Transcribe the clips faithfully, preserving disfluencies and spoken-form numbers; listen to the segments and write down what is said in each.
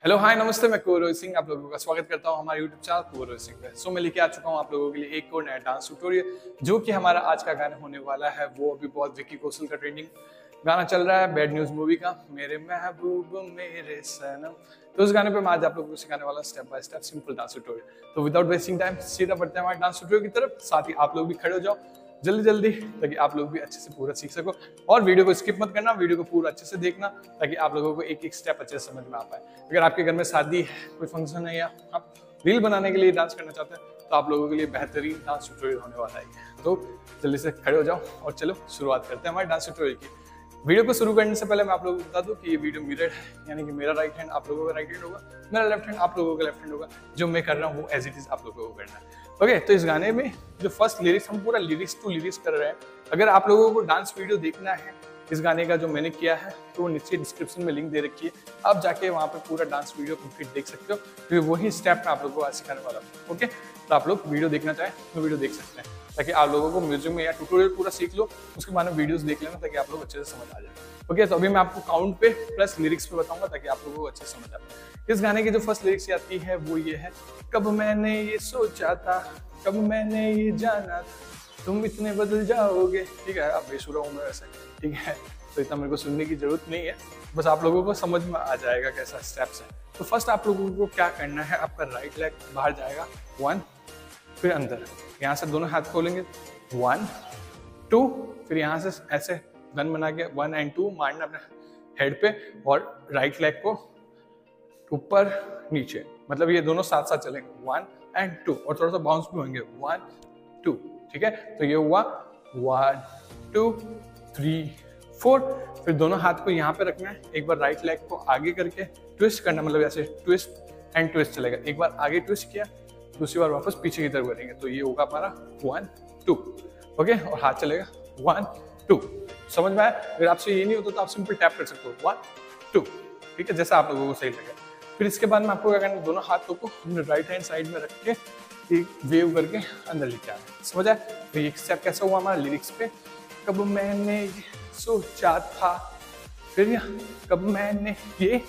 Hello hi नमस्ते, मैं कुंवर रोहित सिंह आप लोगों का स्वागत करता हूं हमारे यूट्यूब चैनल कुंवर रोहित सिंह पे। सो मैं लेके आ चुका हूं आप लोगों के लिए एक और नया डांस ट्यूटोरियल, जो कि हमारा आज का गाना होने वाला है। वो अभी बहुत विक्की कौशल का ट्रेंडिंग गाना चल रहा है, बैड न्यूज मूवी का, मेरे महबूब मेरे सनम। तो उस गाने पे मैं आज आप लोगों को सिखाने वाला step by step simple dance tutorial. तो विदाउट वेस्टिंग टाइम सीधा बढ़ते हैं हमारे डांस ट्यूटोरियल की तरफ। साथ ही आप लोग भी खड़े हो जाओ जल्दी जल्दी, ताकि आप लोग भी अच्छे से पूरा सीख सको। और वीडियो को स्किप मत करना, वीडियो को पूरा अच्छे से देखना, ताकि आप लोगों को एक एक स्टेप अच्छे से समझ में आ पाए। अगर आपके घर में शादी है, कोई फंक्शन है, या आप रील बनाने के लिए डांस करना चाहते हैं, तो आप लोगों के लिए बेहतरीन डांस ट्यूटोरियल होने वाला है। तो जल्दी से खड़े हो जाओ और चलो शुरुआत करते हैं हमारे डांस ट्यूटोरियल की। वीडियो को शुरू करने से पहले मैं आप लोगों को बता दूं कि ये वीडियो मिरर है, यानी कि मेरा राइट हैंड आप लोगों का राइट हैंड होगा, मेरा लेफ्ट हैंड आप लोगों का लेफ्ट हैंड होगा। जो मैं कर रहा हूँ वो एज इट इज आप लोगों को करना है। ओके okay, तो इस गाने में जो फर्स्ट लिरिक्स, हम पूरा लिरिक्स टू लिरिक्स कर रहे हैं। अगर आप लोगों को डांस वीडियो देखना है इस गाने का जो मैंने किया है, तो वो नीचे डिस्क्रिप्शन में लिंक दे रखी है, आप जाके वहाँ पे पूरा डांस वीडियो कंप्लीट देख सकते हो, क्योंकि वही स्टेप मैं आप लोगों को आज सिखाने वाला हूँ। ओके, तो आप लोग वीडियो देखना चाहें तो वीडियो देख सकते हैं, ताकि आप लोगों को म्यूजिक में या ट्यूटोरियल पूरा सीख लो, उसके बाद में वीडियोस देख लेना, ताकि आप लोग अच्छे से समझ आ जाए। ओके, तो अभी मैं आपको काउंट पे प्लस लिरिक्स पे बताऊंगा, ताकि आप लोगों को अच्छे से समझ आ जाए। इस गाने की जो फर्स्ट लिरिक्स आती है वो ये है, कब मैंने ये सोचा था, कब मैंने ये जाना, तुम इतने बदल जाओगे। ठीक है, अब बेसुरा हूँ मैं वैसे, ठीक है, तो इतना मेरे को सुनने की जरूरत नहीं है, बस आप लोगों को समझ में आ जाएगा कैसा स्टेप्स है। तो फर्स्ट आप लोगों को क्या करना है, आपका राइट लेग बाहर जाएगा, वन, फिर अंदर, यहाँ से दोनों हाथ खोलेंगे, वन टू, फिर यहाँ से ऐसे गन बना के वन एंड टू मारना अपने हेड पे, और राइट लेग को ऊपर नीचे, मतलब ये दोनों साथ साथ चलेंगे, वन एंड टू, और थोड़ा सा बाउंस भी होंगे, वन टू। ठीक है, तो ये हुआ वन टू थ्री फोर। फिर दोनों हाथ को यहाँ पे रखना है, एक बार राइट लेग को आगे करके ट्विस्ट करना, मतलब ऐसे ट्विस्ट एंड ट्विस्ट चलेगा। एक बार आगे ट्विस्ट किया, दूसरी बार वापस पीछे की तरफ करेंगे, तो ये होगा हमारा वन टू। ओके, और हाथ चलेगा वन टू। समझ में आया? अगर आपसे ये नहीं होता तो आप सिंपल टैप कर सकते हो, वन टू। ठीक है, जैसा आप लोगों को सही लगे। फिर इसके बाद में आपको क्या करना है, दोनों हाथों को अपने राइट हैंड साइड में रख के एक वेव करके अंदर लेके आना है। समझ आया? तो ये स्टेप कैसा हुआ हमारा लिरिक्स पे, कब मैंने ये सोचा था, फिर यहाँ कब मैंने ये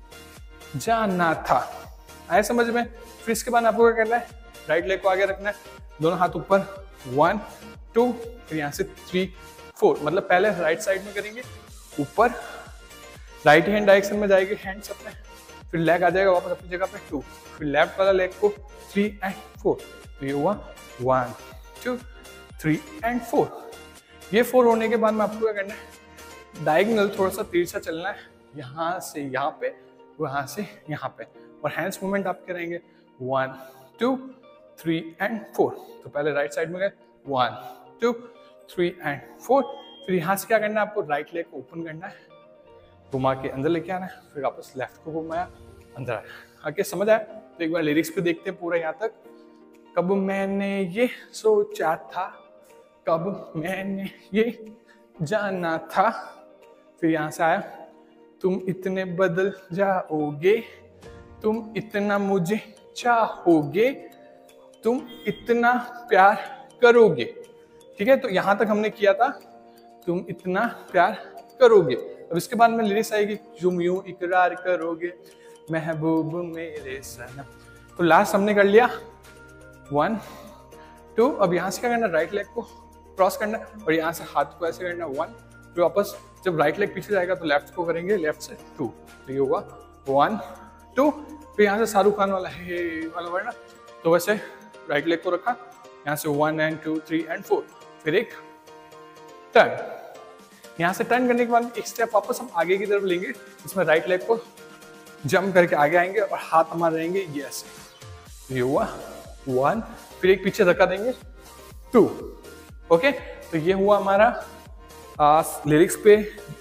जाना था। आया समझ में? फिर इसके बाद आपको क्या करना है, राइट लेग को आगे रखना है, दोनों हाथ ऊपर, वन टू, फिर यहाँ से थ्री फोर, मतलब पहले राइट साइड में करेंगे, ऊपर राइट हैंड डायरेक्शन में जाएगी हैंड्स अपने, फिर लेग आ जाएगा वापस अपनी जगह पे, टू, फिर लेफ्ट वाला लेग को थ्री एंड फोर। तो ये हुआ one two three and four. ये फोर होने के बाद में आपको क्या करना है, डायगोनल थोड़ा सा तिरछा चलना है, यहाँ से यहाँ पे, वहां से यहाँ पे, और हैंड्स मूवमेंट आप करेंगे one two three and four. तो पहले राइट साइड में गए, one two three and four. फिर यहाँ से क्या करना है, आपको राइट लेग को ओपन करना है, घुमा के अंदर लेके आना है, फिर वापस लेफ्ट को घुमाया, अंदर आया। आके समझ आया? तो एक बार लिरिक्स पे देखते हैं पूरा यहाँ तक। कब मैंने ये सोचा था, कब मैंने ये जाना था, फिर यहाँ से आया, तुम इतने बदल जाओगे, तुम इतना मुझे चाहोगे, तुम इतना प्यार करोगे। ठीक है, तो यहाँ तक हमने किया था, तुम इतना प्यार करोगे। अब इसके बाद में लिरिक्स आएगी, तुम यूं इकरार करोगे महबूब मेरे सनम। तो लास्ट हमने कर लिया वन टू। अब यहाँ से क्या करना, राइट लेग को क्रॉस करना, और यहाँ से हाथ को ऐसे करना, वन, फिर वापस जब राइट लेग पीछे जाएगा तो लेफ्ट को करेंगे, लेफ्ट से टू, तो ये होगा वन टू। फिर यहाँ से शाहरुख खान वाला है वाला वर्ड ना, तो वैसे राइट लेग को रखा, यहाँ से one and two three and four, फिर एक टर्न। यहाँ से टर्न करने के बाद एक स्टेप वापस हम आगे की तरफ लेंगे, इसमें राइट लेग को जंप करके आगे आएंगे, और हाथ हमारे रहेंगे ये ऐसे, ये हुआ वन, फिर एक पीछे धक्का देंगे, टू। ओके, तो ये हुआ हमारा लिरिक्स पे।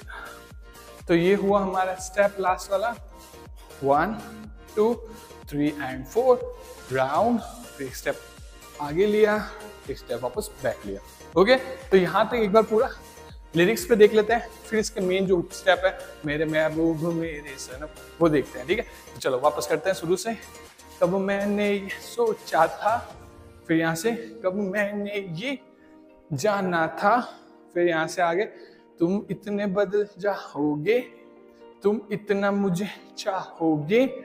तो ये हुआ हमारा स्टेप लास्ट वाला, one two three and four, round, फिर एक स्टेप आगे लिया, एक स्टेप वापस बैक लिया। ओके, तो यहाँ तक एक बार पूरा लिरिक्स पे देख लेते हैं, फिर इसके मेन जो स्टेप है, मेरे महबूब मेरे सनम, वो देखते हैं। ठीक है, तो चलो वापस करते हैं शुरू से। कब मैंने ये सोचा था, फिर यहाँ से कब मैंने ये जाना था, फिर यहाँ से आगे, तुम इतने बदल जाओगे, तुम इतना मुझे चाहोगे,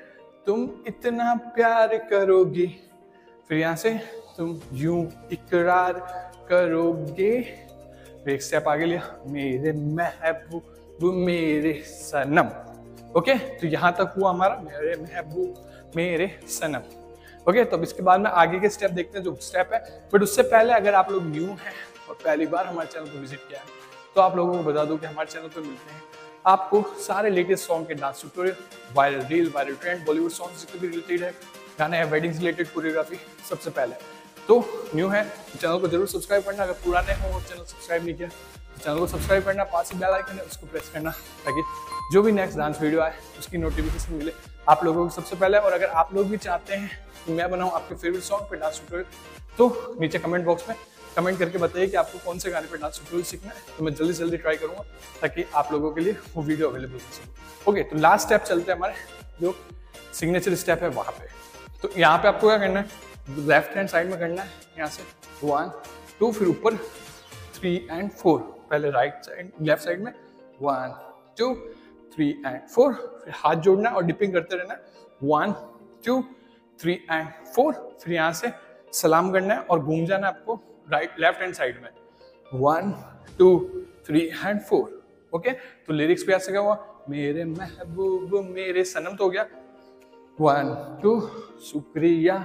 तुम इतना प्यार करोगे, फिर यहाँ से तुम यूं इकरार करोगे, फिर एक स्टेप आगे लिया, मेरे महबूब मेरे सनम। ओके, तो यहाँ तक हुआ हमारा मेरे महबूब मेरे सनम। ओके, तो अब इसके बाद में आगे के स्टेप देखते हैं जो स्टेप है। बट उससे पहले अगर आप लोग न्यू हैं और पहली बार हमारे चैनल को विजिट किया है तो आप लोगों को बता दूं कि हमारे चैनल पर मिलते हैं आपको सारे लेटेस्ट सॉन्ग के dance tutorial, viral reel, viral trend, Bollywood song जिससे भी रिलेटेड है, गाने हैं, वेडिंग से रिलेटेड कोरियोग्राफी, सबसे पहले। तो न्यू है तो चैनल को जरूर सब्सक्राइब करना, अगर पुराने हो और चैनल सब्सक्राइब नहीं किया तो चैनल को सब्सक्राइब करना, पास ही बेल आइकन है उसको प्रेस करना ताकि जो भी नेक्स्ट डांस वीडियो आए उसकी नोटिफिकेशन मिले आप लोगों को सबसे पहले। और अगर आप लोग भी चाहते हैं कि मैं बनाऊं आपके फेवरेट सॉन्ग पे डांस ट्यूटोरियल तो नीचे कमेंट बॉक्स में कमेंट करके बताइए कि आपको कौन से गाने पर डांस ट्यूटोरियल सीखना है, तो मैं जल्दी से जल्दी ट्राई करूंगा ताकि आप लोगों के लिए वो वीडियो अवेलेबल हो सके। ओके, तो लास्ट स्टेप चलते हैं हमारे जो सिग्नेचर स्टेप है वहां पे। तो यहाँ पे आपको क्या करना है, लेफ्ट हैंड साइड में करना है, यहाँ से वन टू, फिर ऊपर थ्री एंड फोर, पहले राइट साइड लेफ्ट साइड में one two three and four, फिर हाथ जोड़ना और डिपिंग करते रहना, one two three and four, फिर यहाँ से सलाम करना है और घूम जाना आपको राइट लेफ्ट हैंड साइड में, one two three and four. Okay, तो लिरिक्स पे ऐसे क्या हुआ, मेरे महबूब मेरे सनम तो हो गया, वन टू शुक्रिया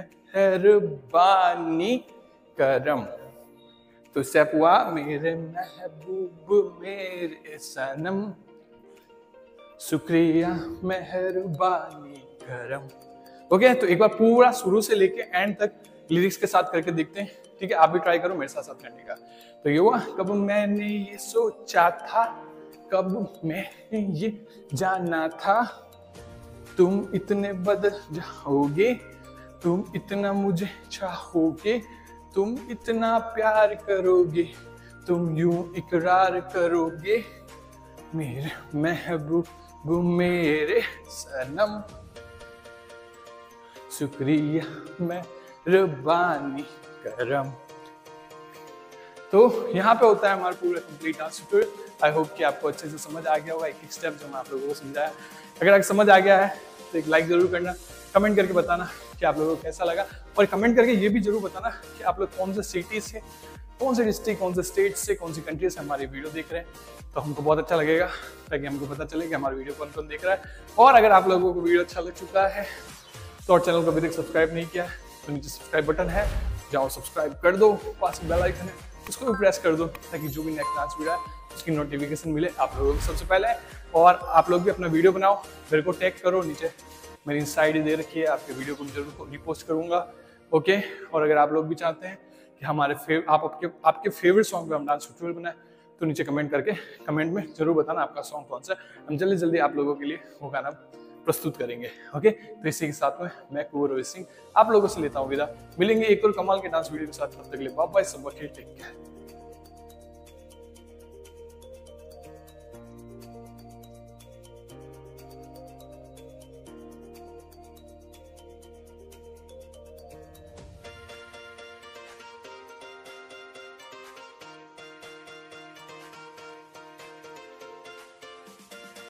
मेहरबानी करम, तो स्टेप हुआ मेरे महबूब मेरे सनम शुक्रिया मेहरबानी करम। ओके, तो एक बार पूरा शुरू से लेके एंड तक लिरिक्स के साथ करके देखते हैं, ठीक है? आप भी ट्राई करो मेरे साथ साथ करने का। तो ये हुआ, कब मैंने ये सोचा था, कब मैंने ये जाना था, तुम इतने बदल जाओगे, तुम इतना मुझे चाहोगे, तुम इतना प्यार करोगे, तुम यूं इकरार करोगे, मेरे महबूब मेरे सनम शुक्रिया मेहरबानी करम। तो यहाँ पे होता है हमारा पूरा complete dance tutorial. I hope कि आपको अच्छे से समझ आ गया होगा एक एक स्टेप जो मैं आप लोगों को समझाया। अगर आपको समझ आ गया है तो एक लाइक जरूर करना, कमेंट करके बताना कि आप लोगों को कैसा लगा, और कमेंट करके ये भी जरूर बताना कि आप लोग कौन से सिटी से, कौन से डिस्ट्रिक्ट, कौन से स्टेट से, कौन सी कंट्री से हमारी वीडियो देख रहे हैं। तो हमको बहुत अच्छा लगेगा ताकि हमको पता चले कि हमारी वीडियो कौन कौन देख रहा है। और अगर आप लोगों को वीडियो अच्छा लग चुका है तो और चैनल को अभी तक सब्सक्राइब नहीं किया है तो नीचे सब्सक्राइब बटन है, जाओ सब्सक्राइब कर दो, पास में बेल आइकन है उसको भी प्रेस कर दो ताकि जो भी नेक्स्ट डांस वीडियो है उसकी नोटिफिकेशन मिले आप लोगों को सबसे पहले। और आप लोग भी अपना वीडियो बनाओ, मेरे को टैग करो, नीचे मेरी इंस्टा आई डी दे रखी है, आपके वीडियो को जरूर रिपोस्ट करूंगा। ओके, और अगर आप लोग भी चाहते हैं कि हमारे फेव आप आपके आपके फेवरेट सॉन्ग पे हम डांस ट्यूटोरियल बनाए तो नीचे कमेंट करके कमेंट में जरूर बताना आपका सॉन्ग कौन सा है, हम जल्दी जल्दी आप लोगों के लिए वो गाना प्रस्तुत करेंगे। ओके, तो इसी के साथ में मैं कुंवर रोहित सिंह आप लोगों से लेता हूँ विदा। मिलेंगे एक और कमाल के डांस वीडियो के साथ, तब तक के लिए बाय बाय, सब टेक केयर।